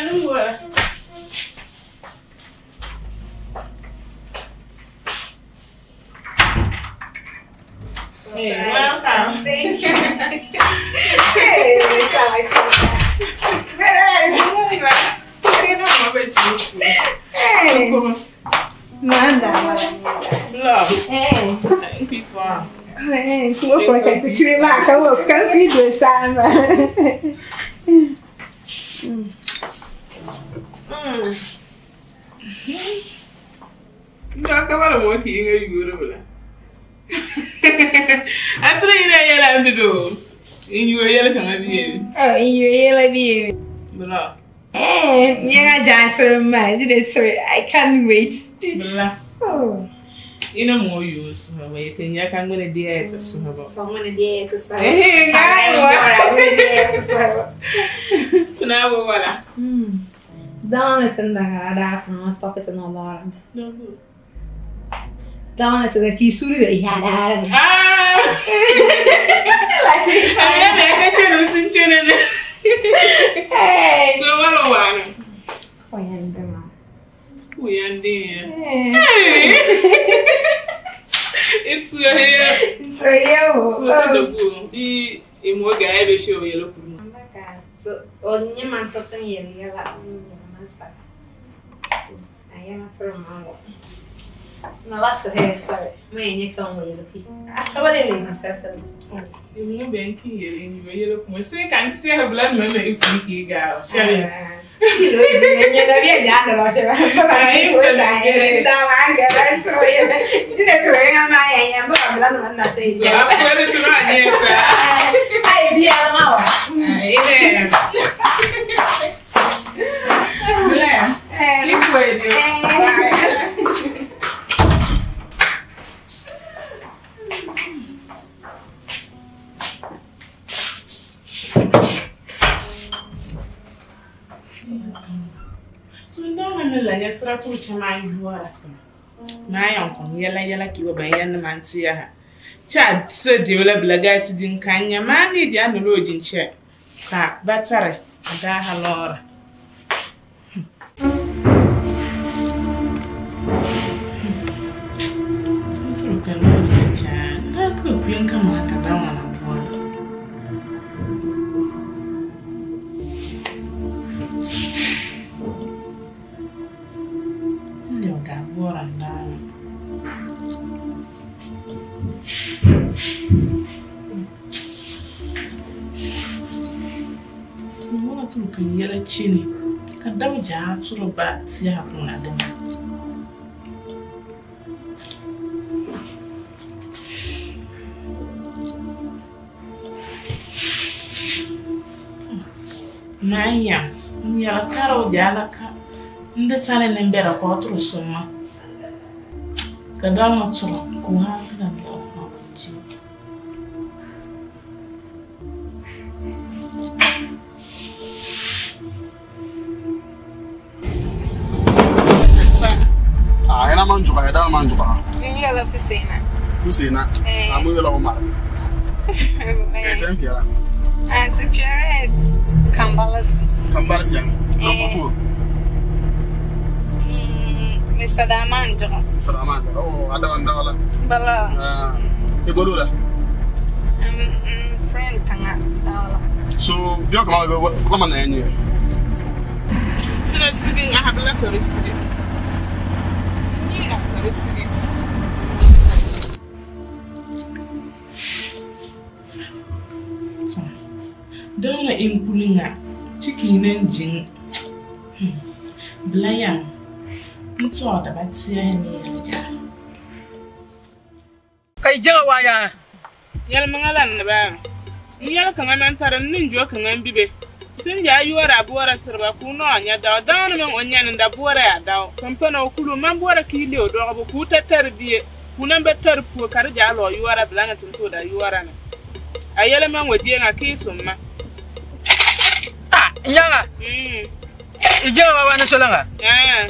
Hey, welcome. Thank you. Hey, after you know, in your yellow can be. Oh, in your yellow baby. Blah. Yeah, dancer of mine. Sorry, I can't wait. Blah. Oh. You know more use. Waiting, you can go to the air to swim about. I'm going to the exercise. Hey, guys, what? Now, what? Down it in the house, stop it in the alarm. No good. Down it in the key suit that he had. Ah! Hey! So, what a one. We are there. Hey! It's your hair. It's your hair. So, the more guy will show you. So, only man for some years. I am from Mango. No, that's the hair, sorry. You can't wait. I want to myself. You know, banking in your yellow. We say, can't see her blood member if you go. Shall we? You're going to be a young lot of us. I am down. I'm going to wait. You know, I am a blood man. That's it. Yeah, I'm going to run here. I be so now I'm a start to which you are. My uncle, yellow you by young man see her. Chad, so develop lagati din Kanya, man, the analogy chair. That's right. Hello. I could be come down on one. You got water down. So, what to look in yellow chimney? Can damage our sort of bad see happen at them. Maya, you're a caro dialaca, in the talent and better quarter summer. Cadama to go out and love. I am on July, I am on July. You love Husseina. Husseina, I'm with your mother. Thank you. And the period. Cambalas, Mr. Damandro. Salamanda, oh, I don't know. Bala. Ebolula. Friend, so, you're going to come on any. So, that's sitting, I have a letter received. Don't let him pulling up chicken engine. Blind. It's all about seeing you. I don't why Yelmangalan, the Yellow Commandant and Ninja can be. Sinja, you are a board server, Kuno, down on Yan and the board down. Compano Kulu, Mambora Kilo, Dog, Kuta Terdi, Punamba Terpu, Carjalo, you are a blanket and soda, you are an. A yellow man with young a case on ma. Ah, Yanga. You want to Solanga? Yeah.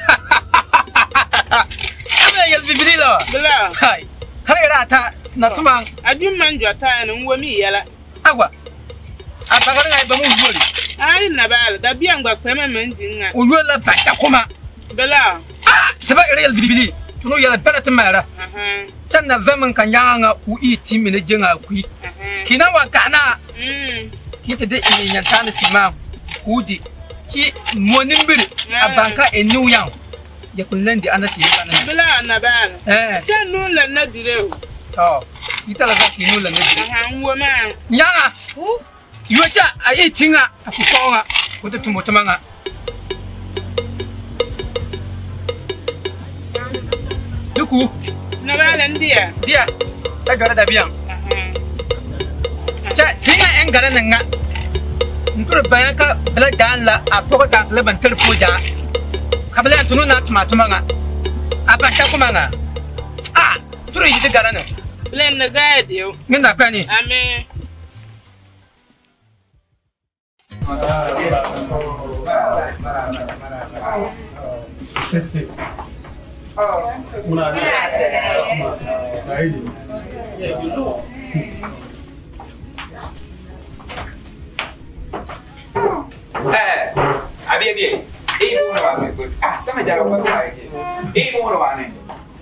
You'll be below. Below. Hi. Hi, not too long. I do mind your time and women yellow. Agua. I forgot I don't bully. I na bal da biang ba kwema menjinga Ulula batakuma. bela Ah, saba real bibili. Tuno yala belat mara. Tan na vemen kan yanga u iti mine jenga ku. Kina wa kana. Kita de yin tan sima. Kudi. Ki monimbir abanka enu yang. Ya kulendi anasi yana. bela na bal tan nun la na direu Oh, kita la ka kinu la nedi. wo man Yanga. Yuacha ai tinga akukonga. Kutu tumotamanga. Duku. na bal ndia Dia. Ta gara da biang. Cha tinga en gara nanga. Ntura bayaka bela ganla apoka ka leban telfoja. Kabla tunu na tumatumanga. Apa ta kumanga. Ah, tura yidi gara no. len na gadio Minda pani. amen Abi. Ibu na ba ko. Ah, sama jaga ba ko ai. Ibu na ba ne.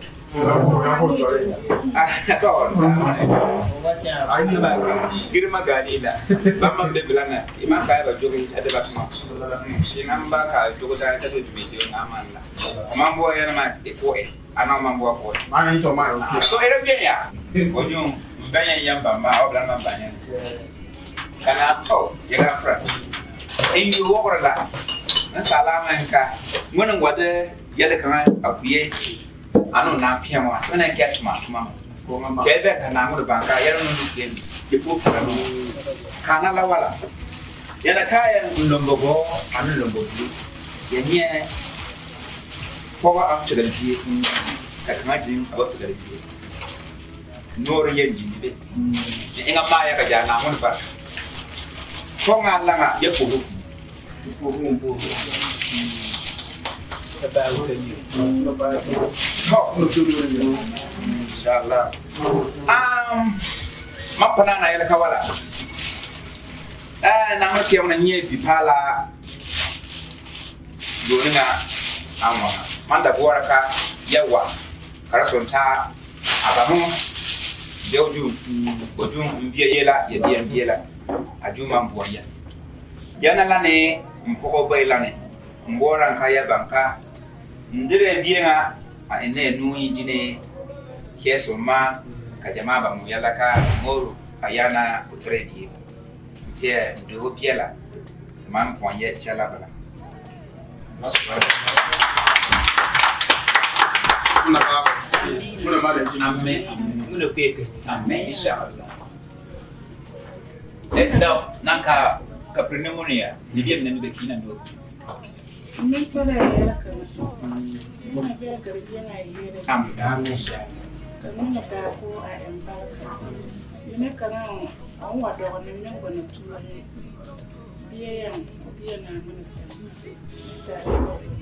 Girma gani da bamman da bilana iman kai ba jogi ta da batuma iman ba ka jogo da ta da video na amalla man bo yana ma ko ana man bo ko ma ni to ma so era bien ya ojo banya yamba ma o blan man banya kana to ya fra ingi wo la na salama ka ngonan gwada yadda kana akuye ano na pia ma sana get ma kebe kana mu banka yaro no ken ke ko kana kana la wala yana kaya ndongogo anu ndongogo yenye power up to the pie ka kana jin about to the pie noro yenji be inga maya ka jana mu ba ko ngala nga ye ko ko Inshallah. Mapana na yele kawala. Na mke una nye bipala. Doninga ama. Manda bora ka yawa. Karasonta abamu. Deoju boju mbia yela ye yela. Ajuma mbuanya. Yana lane mpoko bailane. Mbora nkaya banka. Ndire bienga a ene nui jine keso ma ka jamaa ba mu yalaka moro ayana utrebi tie ndo piela man poye chala bala una ma de jini amen una kweke amen inshallah ndo nanka kaprinemonia nibia mnenu bekina ndo ni kala ya kana muna ga garbiya na yere amen kana ka ko a embarka ne kana an wa da wannan nan gona tuwa biya na mana sai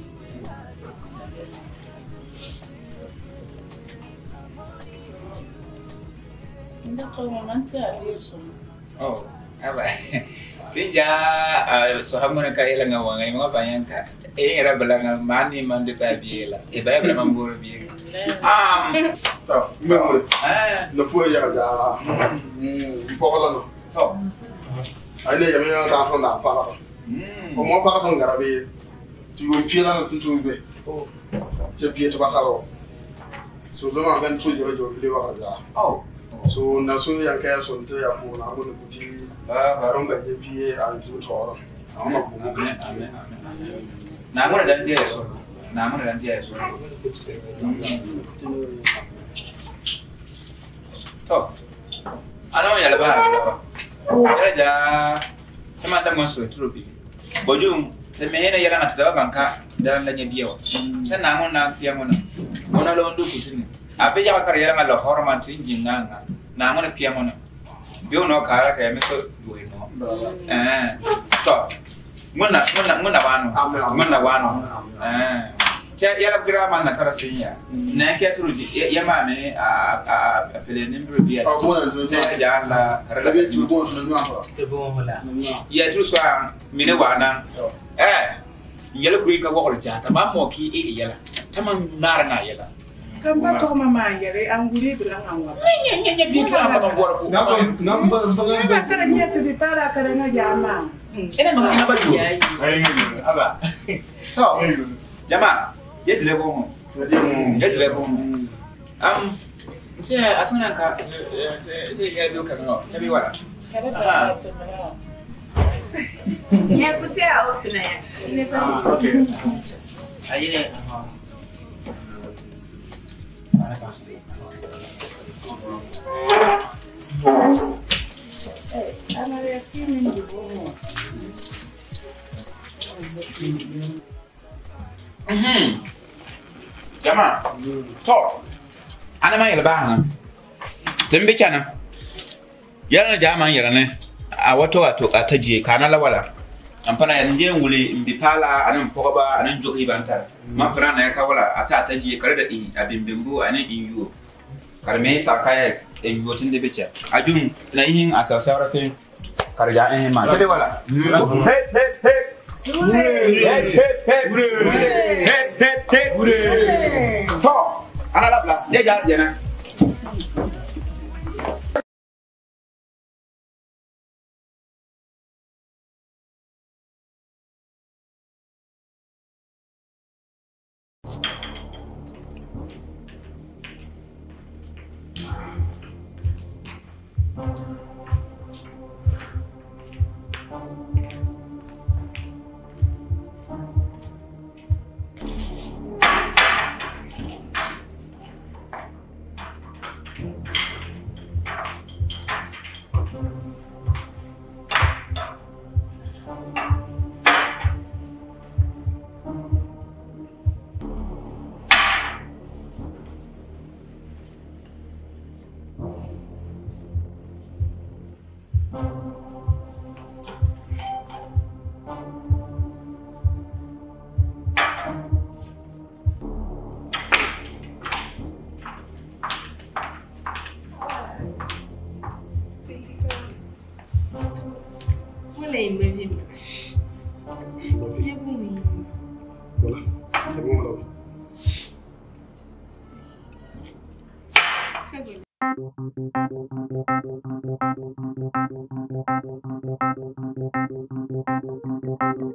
inda ko man sai a biyo su oh aba tinja so hamuna ka ila nga wanga mga bayanka era balanga mani mande tabiela e ba bala mamboro bi to me mo no po ya ja po la no to ai ne ya me ta so na pa ko mo pa so ngarabe ti yo piela na tuntu be je pie to ba karo so do ma ben so je le wa ja so na so ya ka so nte ya po na mo no buti ron ba je pie an tu toro ama ko mo na mo dan dia so to ana ya la ba ya ja sama da mo so tropi bojum se me hena yala na taba banka dan la nyabiyo sen na mo na pia mo na lo ndu kusini abe ya kar yala la horman tin jinganga na mo na pia mo na bio no kara ka me so duwe no to muna wano yala grama na tarafinya na ke turu ya ma me a felenin rubiya na ja la Rebe tu bon sur le noir. te bon wala ya turu so mine wana yala kuri ka wakol ja ta ma mo ki yala ta man nar na yala kan ba to mama yare an guri bilan an wa nya bi ka ma bor ko ba kare ne ta bi fara kare na jama ina ma ba du aba to jama yedile bon yedile bon ntia asana ka ya do ka no tabi wala ya kusia otuna ya ne ba okay ayine ana ya kimi ndio jama to ana ma yela bana tembe kana yana jama yela ne a wato ta je kana lawala ampana ya nje ngule mbipala anan pogoba anan jogi banta ma frana ya kawala ata ta je kare da abimbimbu anan inyo karme sakaya en yotin de becha ajun na yin asasara fe karja ma tabe wala to ana labla deja jena Voilà.